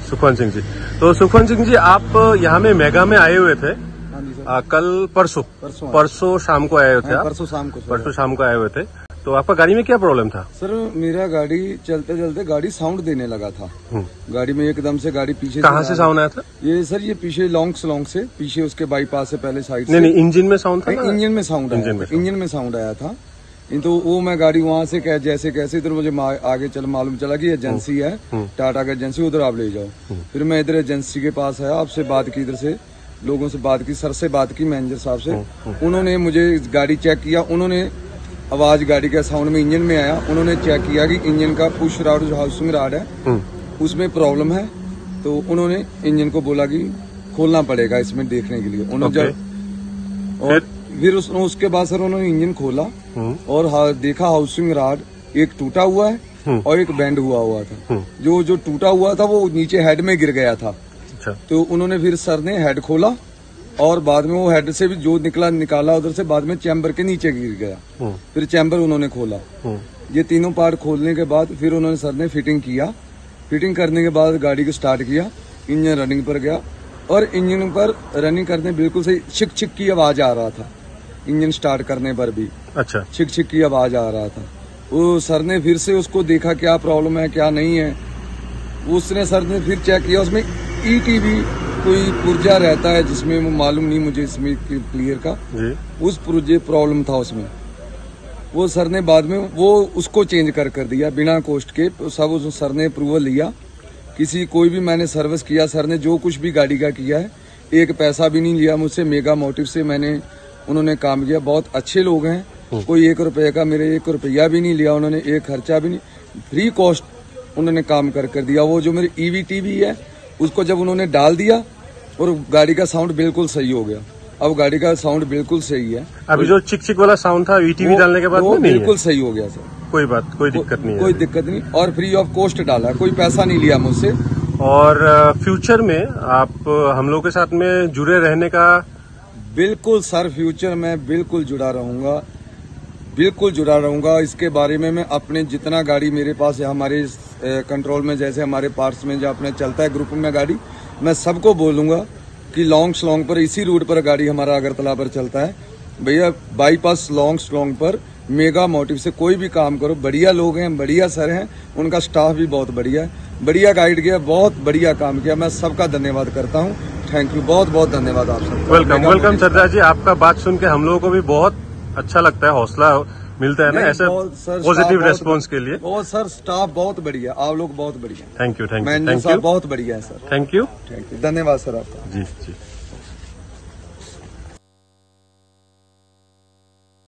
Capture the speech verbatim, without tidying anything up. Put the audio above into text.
सुखवंत सिंह जी। तो सुखवंत सिंह जी, आप यहाँ में मेगा में आए हुए थे आ, कल परसों परसों परसों शाम को आए हुए थे आप? परसों शाम को परसों शाम को आए हुए थे। तो आपका गाड़ी में क्या प्रॉब्लम था? सर, मेरा गाड़ी चलते चलते गाड़ी साउंड देने लगा था। गाड़ी में एकदम से गाड़ी पीछे कहाँ से साउंड आया था? ये सर ये पीछे लॉन्ग लॉन्ग से पीछे उसके बाईपास से पहले साइड से। नहीं नहीं, इंजन में साउंड था? इंजन में साउंड आया था, इंजन में साउंड आया था। तो वो मैं गाड़ी वहाँ से कह जैसे कैसे इधर मुझे आगे चल मालूम चला कि एजेंसी है, टाटा का एजेंसी, उधर आप ले जाओ। फिर मैं इधर एजेंसी के पास आया, आपसे बात की, इधर से लोगों से बात की, सर से बात की, मैनेजर साहब से। उन्होंने मुझे गाड़ी चेक किया, उन्होंने आवाज गाड़ी का साउंड में इंजन में आया, उन्होंने चेक किया कि इंजन का पुश रॉड जो हाउसिंग रॉड है उसमें प्रॉब्लम है। तो उन्होंने इंजन को बोला कि खोलना पड़ेगा इसमें देखने के लिए। उन्होंने जब और फिर उस, उसके बाद सर उन्होंने इंजन खोला और हा, देखा हाउसिंग रॉड एक टूटा हुआ है और एक बेंड हुआ हुआ था। जो जो टूटा हुआ था वो नीचे हेड में गिर गया था। तो उन्होंने फिर सर ने हेड खोला और बाद में वो हेड से भी जो निकला निकाला उधर से, बाद में चैम्बर के नीचे गिर गया। फिर चैम्बर उन्होंने खोला। ये तीनों पार्ट खोलने के बाद फिर उन्होंने सर ने फिटिंग किया। फिटिंग करने के बाद गाड़ी को स्टार्ट किया, इंजन रनिंग पर गया और इंजन पर रनिंग करने बिल्कुल सही छिक छिक की आवाज आ रहा था। इंजन स्टार्ट करने पर भी अच्छा छिक छिक की आवाज आ रहा था। वो सर ने फिर से उसको देखा क्या प्रॉब्लम है क्या नहीं है। उसने सर ने फिर चेक किया, उसमें ई टीवी कोई पुर्जा रहता है जिसमें वो मालूम नहीं मुझे इसमें क्लियर का जी। उस पुर्जे प्रॉब्लम था उसमें। वो सर ने बाद में वो उसको चेंज कर कर दिया बिना कॉस्ट के। सब उस सर ने अप्रूवल लिया। किसी कोई भी मैंने सर्विस किया, सर ने जो कुछ भी गाड़ी का किया है एक पैसा भी नहीं लिया मुझसे। मेगा मोटिव से मैंने उन्होंने काम किया। बहुत अच्छे लोग हैं, कोई एक रुपये का मेरे एक रुपया भी नहीं लिया उन्होंने, एक खर्चा भी नहीं, फ्री कॉस्ट उन्होंने काम कर कर दिया। वो जो मेरी ईवी टीवी है उसको जब उन्होंने डाल दिया और गाड़ी का साउंड बिल्कुल सही हो गया। अब गाड़ी का साउंड बिल्कुल सही है। अभी जो चिक चिक वाला साउंड था ईटीवी डालने के बाद वो नहीं बिल्कुल सही हो गया सर। कोई बात कोई दिक्कत नहीं है, कोई दिक्कत नहीं। और फ्री ऑफ कॉस्ट डाला, कोई पैसा नहीं लिया मुझसे। और फ्यूचर में आप हम लोग के साथ में जुड़े रहने का? बिल्कुल सर, फ्यूचर में बिल्कुल जुड़ा रहूंगा, बिल्कुल जुड़ा रहूंगा। इसके बारे में मैं अपने जितना गाड़ी मेरे पास है हमारे कंट्रोल में, जैसे हमारे पार्ट्स में जो अपने चलता है ग्रुप में गाड़ी, मैं सबको बोलूंगा कि लॉन्ग स्लॉन्ग पर इसी रूट पर गाड़ी हमारा अगरतला पर चलता है भैया, बाईपास लॉन्ग स्लॉन्ग पर मेगा मोटिव से कोई भी काम करो। बढ़िया लोग हैं, बढ़िया सर हैं, उनका स्टाफ भी बहुत बढ़िया है, बढ़िया गाइड किया, बहुत बढ़िया काम किया। मैं सबका धन्यवाद करता हूँ। थैंक यू, बहुत बहुत धन्यवाद आप सबका। वेलकम वेलकम सरदार जी, आपका बात सुन के हम लोगों को भी बहुत अच्छा लगता है, हौसला मिलता है ना ऐसे पॉजिटिव रेस्पॉन्स के लिए। बहुत सर, स्टाफ बहुत बढ़िया, आप लोग बहुत बढ़िया। Thank you thank you thank you, बहुत बढ़िया है sir. Thank you thank you, धन्यवाद सर आपका। जी जी।